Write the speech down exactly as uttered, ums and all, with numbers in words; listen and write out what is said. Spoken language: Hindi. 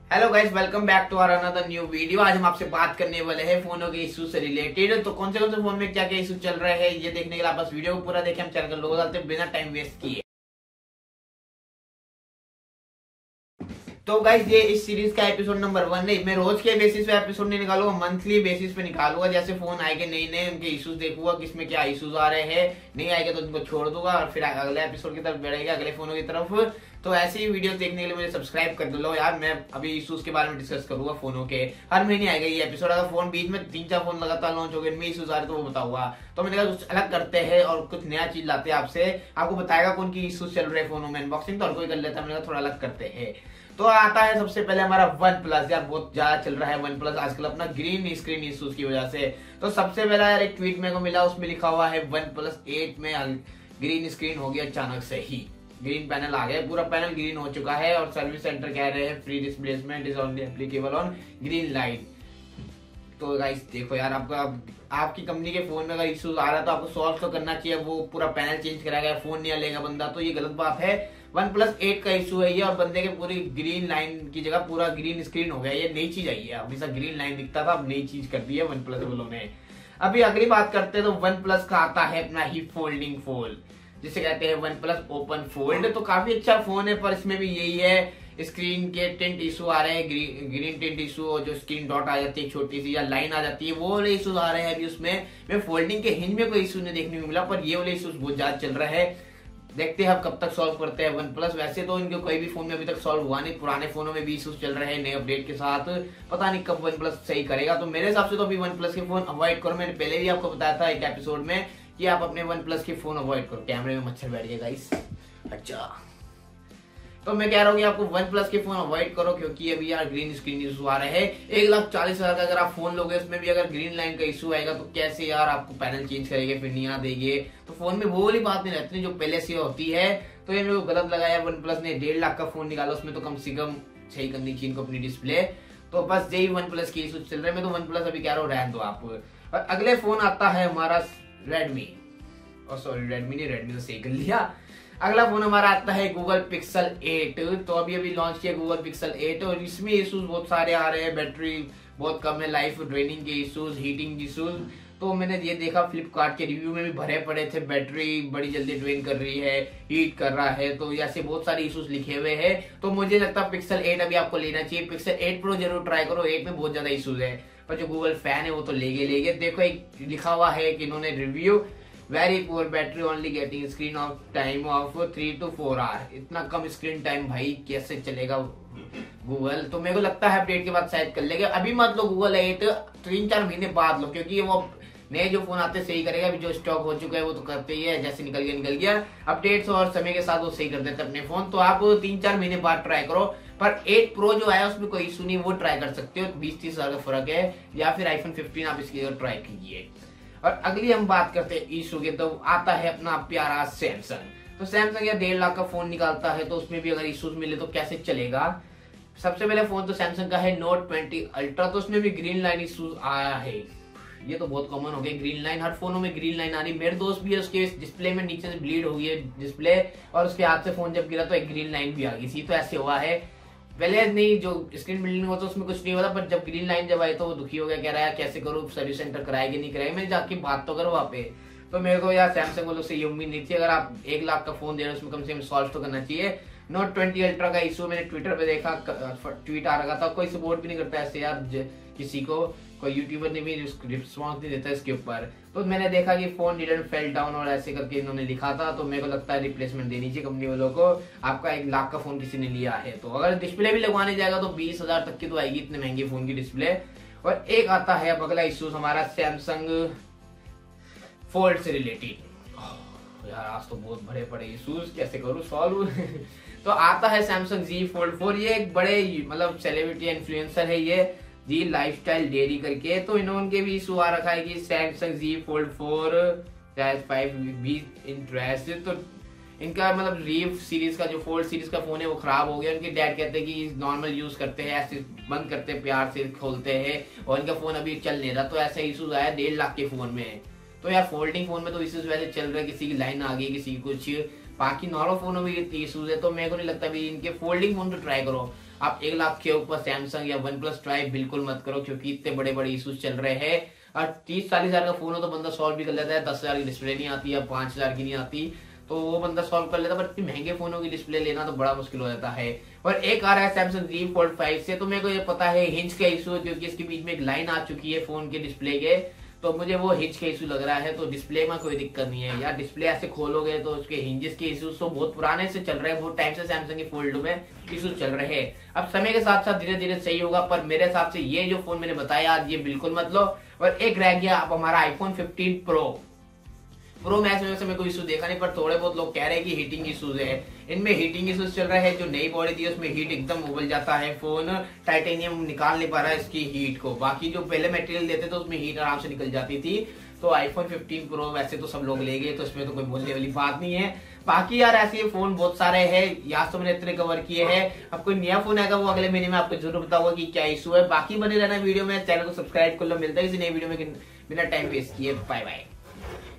Hello guys, welcome back to our another new video. आज हम आपसे बात करने वाले हैं फोनों के इशू से रिलेटेड। तो कौन से कौन से फोन में क्या क्या इशू चल रहे हैं ये देखने के लिए आप बस वीडियो को पूरा देखें। हम चैनल का लोगो डालते हैं बिना टाइम वेस्ट किए। तो गाइस ये इस सीरीज का एपिसोड नंबर वन है। मैं रोज के बेसिस पे एपिसोड नहीं निकालूंगा, मंथली बेसिस पे निकालूंगा। जैसे फोन आएंगे नए नए, उनके इश्यूज देखूंगा किसमें क्या इश्यूज आ रहे हैं। नहीं आएंगे तो उनको छोड़ दूंगा और फिर अगले एपिसोड की तरफ बढ़ेगा, अगले फोनों की तरफ। तो ऐसी ही वीडियो देखने के लिए मुझे सब्सक्राइब कर दो यार। मैं अभी इश्यूज के बारे में डिस्कस करूंगा फोनों के। हर महीने आएगा ये एपिसोड। अगर फोन बीच में तीन चार फोन लगातार लॉन्च हो गए, इनमें इश्यूज आ रहे तो वो बताऊंगा। तो मैंने कहा कुछ अलग करते हैं और कुछ नया चीज लाते हैं आपसे। आपको बताएगा कौन की इश्यूज चल रहे हैं फोनों में। अनबॉक्सिंग तो हर कोई कर लेता है, मैंने कहा थोड़ा अलग करते हैं। तो आता है सबसे पहले हमारा वन प्लस। यार बहुत ज्यादा चल रहा है वन प्लस आजकल अपना ग्रीन स्क्रीन इश्यूज की वजह से। तो सबसे पहला यार एक ट्वीट मेरे को मिला, उसमें लिखा हुआ है वन प्लस एट में ग्रीन स्क्रीन हो गया अचानक से ही। ग्रीन पैनल आ गया, पूरा पैनल ग्रीन हो चुका है। और सर्विस सेंटर कह रहे हैं free displacement is only applicable on green light. तो गाइस देखो यार, आपका आपकी कंपनी के फोन में अगर इश्यूज आ रहा है तो आपको सॉल्व तो करना चाहिए। वो पूरा पैनल चेंज कराएगा, फोन नहीं लेगा बंदा, तो ये गलत बात है। वन प्लस एट का इशू है ये, और बंदे के पूरी ग्रीन लाइन की जगह पूरा ग्रीन स्क्रीन हो गया। ये नई चीज आई है, हमेशा ग्रीन लाइन दिखता था, अब नई चीज कर दी है वन प्लस वालों ने। अभी अगली बात करते हैं तो वन प्लस का आता है अपना ही फोल्डिंग फोल्ड, जिसे कहते हैं वन प्लस ओपन फोल्ड। तो काफी अच्छा फोन है, पर इसमें भी यही है स्क्रीन के टिंट इशू आ रहे हैं। ग्रीन ग्रीन टिंट इशू, जो स्क्रीन डॉट आ जाती है छोटी सी या लाइन आ जाती है, वो वाले इशूज आ रहे हैं अभी उसमें। मैं फोल्डिंग के हिंज में कोई इशू नहीं देखने को मिला, पर ये वाले इशूज बहुत ज्यादा चल रहे हैं। देखते हैं अब कब तक सॉल्व करते हैं वन प्लस। वैसे तो इनके कोई भी फोन में अभी तक सॉल्व हुआ नहीं, पुराने फोनों में भी इशूज चल रहे हैं नए अपडेट के साथ। पता नहीं कब वन प्लस सही करेगा। तो मेरे हिसाब से तो अभी वन प्लस के फोन अवॉइड करो। मैंने पहले भी आपको बताया था एक एपिसोड में कि आप अपने वन प्लस के फोन अवॉइड करो। कैमरे में मच्छर बैठ जाएगा इस। अच्छा, तो मैं कह रहा हूँ कि आपको वन प्लस के फोन अवॉइड करो, क्योंकि अभी यार ग्रीन स्क्रीन इशू आ रहे हैं। एक लाख चालीस हजार का अगर आप फोन लोगे, उसमें भी अगर ग्रीन लाइन का इशू आएगा तो कैसे यार आपको पैनल चेंज करेंगे, फिर नहीं देंगे। तो फोन में वो वाली बात नहीं रहती जो पहले से होती है। तो ये मेरे को गलत लगा यार, वन प्लस ने डेढ़ लाख का फोन निकाला, उसमें तो कम से कम सही करनी चाहिए इनको अपनी डिस्प्ले। तो बस यही वन प्लस की इशू चल रहे हैं। मैं तो वन प्लस अभी कह रहा हूँ रहने दो आप। और अगले फोन आता है हमारा रेडमी, और सॉरी रेडमी नहीं, रेडमी तो सही कर लिया। अगला फोन हमारा आता है गूगल पिक्सल एट। तो अभी अभी लॉन्च किया गूगल पिक्सल एट, और इसमें इश्यूज बहुत सारे आ रहे हैं। बैटरी बहुत कम है, लाइफ ड्रेनिंग के इश्यूज, हीटिंग इश्यूज। तो मैंने ये देखा फ्लिपकार्ट के रिव्यू में भी भरे पड़े थे, बैटरी बड़ी जल्दी ड्रेन कर रही है, हीट कर रहा है। तो ऐसे बहुत सारे इश्यूज लिखे हुए हैं। तो मुझे लगता है पिक्सल एट अभी आपको लेना चाहिए। पिक्सल एट प्रो जरूर ट्राई करो, एट में बहुत ज्यादा इश्यूज है, पर जो गूगल फैन है वो तो लेगे लेगे। देखो एक लिखा हुआ है कि इन्होंने review very poor battery only getting screen off time of three two four hour. इतना कम स्क्रीन टाइम भाई कैसे चलेगा गूगल। तो मेरे को लगता है अपडेट के बाद शायद कर लेगा। अभी मत लो गूगल एट, तीन चार महीने बाद लो, क्योंकि वो नए जो फोन आते सही करेगा। अभी जो स्टॉक हो चुका है वो तो करते ही है, जैसे निकल गया निकल गया। अपडेट्स और समय के साथ वो सही कर देते अपने फोन। तो आप तीन चार महीने बाद ट्राई करो। पर एट प्रो जो है उसमें कोई इशू नहीं, वो ट्राई कर सकते हो। बीस तीस हजार का फर्क है। या फिर आईफोन फिफ्टीन आप इसकी ट्राई कीजिए। और अगली हम बात करते हैं इशू के, तो आता है अपना प्यारा सैमसंग। तो सैमसंग यार डेढ़ लाख का फोन निकालता है, तो उसमें भी अगर इश्यूज मिले तो कैसे चलेगा। सबसे पहले फोन तो सैमसंग का है नोट ट्वेंटी अल्ट्रा। तो उसमें भी ग्रीन लाइन इश्यूज आया है। ये तो बहुत कॉमन हो गया, ग्रीन लाइन हर फोनों में ग्रीन लाइन आ रही। मेरे दोस्त भी है, उसके डिस्प्ले में नीचे से ब्लीड हो गई है डिस्प्ले, और उसके हाथ से फोन जब गिरा तो एक ग्रीन लाइन भी आ गई थी। तो ऐसे हुआ है। पहले नहीं, जो स्क्रीन बिल्डिंग होता उसमें कुछ नहीं होता, पर जब ग्रीन लाइन जब आई तो वो दुखी हो गया, कह रहा है कैसे करूँ, सर्विस सेंटर कराएगी नहीं कराएगी। मैंने जाके बात तो करो वहाँ पे। तो मेरे को यार सैमसंग वालों से ये उम्मीद नहीं थी। अगर आप एक लाख का फोन दे रहे हो उसमें कम से कम सॉल्व तो करना चाहिए। नोट ट्वेंटी अल्ट्रा का इशू मैंने ट्विटर पे देखा, ट्वीट आ रहा था, कोई सपोर्ट भी नहीं करता ऐसे यार किसी को, कोई यूट्यूबर ने भी रिस्पॉन्स नहीं देता इसके ऊपर। तो मैंने देखा कि फोन डिडंट फेल डाउन और ऐसे करके इन्होंने लिखा था। तो मेरे को लगता है रिप्लेसमेंट देनी चाहिए कंपनी वालों को। आपका एक लाख का फोन किसी ने लिया है तो अगर डिस्प्ले भी लगवाने जाएगा तो बीस हजार तक की तो आएगी, इतने महंगे फोन की डिस्प्ले। और एक आता है अब अगला इशू हमारा सैमसंग फोल्ड से रिलेटेड। यार आज तो बहुत बड़े बड़े इश्यूज, कैसे करूँ सॉल्व। तो आता है सैमसंग जी फोल्ड फोर। ये एक बड़े मतलब सेलिब्रिटी इन्फ्लुएंसर है ये, जी लाइफस्टाइल डेयरी करके। तो इन्होंने भी इशू आ रखा है कि Samsung Z fold four five B interest. तो इनका मतलब रीफ सीरीज का जो फोल्ड सीरीज का फोन है वो खराब हो गया। उनके डैड कहते हैं कि नॉर्मल यूज करते हैं, ऐसे बंद करते हैं, प्यार से खोलते हैं, और इनका फोन अभी चल नहीं रहा। तो ऐसा इशूज आया डेढ़ लाख के फोन में। तो यार फोल्डिंग फोन में तो इश्यूज वैसे चल रहे हैं, किसी की लाइन आ गई, किसी की कुछ, बाकी नॉर्मल फोनों में इश्यूज है। तो मेरे को नहीं लगता भी इनके फोल्डिंग फोन तो ट्राई करो। आप एक लाख के ऊपर सैमसंग या वन प्लस ट्राई बिल्कुल मत करो, क्योंकि इतने बड़े बड़े इशूज चल रहे हैं। और तीस चालीस हजार का फोन हो तो बंदा सॉल्व भी कर लेता है, दस हजार की डिस्प्ले नहीं आती या पांच हजार की नहीं आती तो वो बंदा सॉल्व कर लेता है, पर इतने महंगे फोनों की डिस्प्ले लेना तो बड़ा मुश्किल हो जाता है। और एक आ रहा है सैमसंग Z Fold फाइव से, तो मेरे को ये पता है हिंज का इशू है, क्योंकि इसके बीच में एक लाइन आ चुकी है फोन के डिस्प्ले के, तो मुझे वो हिंज का इशू लग रहा है। तो डिस्प्ले में कोई दिक्कत नहीं है, या डिस्प्ले ऐसे खोलोगे तो उसके हिंजेस के इशूज तो बहुत पुराने से चल रहे हैं, बहुत टाइम से सैमसंग के फोल्ड में इशूज चल रहे हैं। अब समय के साथ साथ धीरे धीरे सही होगा, पर मेरे हिसाब से ये जो फोन मैंने बताया आज ये बिल्कुल मत लो। और एक रह गया आप हमारा iPhone fifteen pro pro max में से मेरे को इशू देखा नहीं, पर थोड़े बहुत लोग कह रहे हैं कि हीटिंग इशूज है। इनमें हीटिंग इशूज चल रहे हैं, जो नई बॉडी थी उसमें हीट एकदम उबल जाता है, फोन टाइटेनियम निकाल नहीं पा रहा है इसकी हीट को। बाकी जो पहले मटेरियल देते थे उसमें हीट आराम से निकल जाती थी। तो आईफोन फिफ्टीन प्रो वैसे तो सब लोग ले गए, तो इसमें तो कोई बोलने वाली बात नहीं है। बाकी यार ऐसे फोन बहुत सारे हैं, यहाँ तो मैंने इतने कवर किए हैं। अब कोई नया फोन आएगा वो अगले महीने में आपको जरूर बताऊंगा कि क्या इशू है। बाकी बने रहना वीडियो में, चैनल को सब्सक्राइब कर लो। मिलता है किसी नई वीडियो में बिना टाइम वेस्ट किए। Bye bye.